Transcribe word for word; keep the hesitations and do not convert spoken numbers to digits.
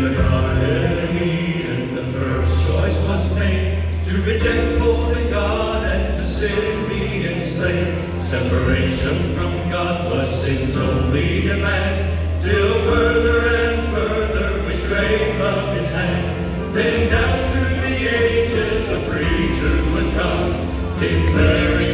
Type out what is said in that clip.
the Garden of Eden, the first choice was made to reject holy God and to sin be enslaved. Separation from God was sin's only demand, till further and further we stray from his hand. Then down through the ages the preachers would come, declaring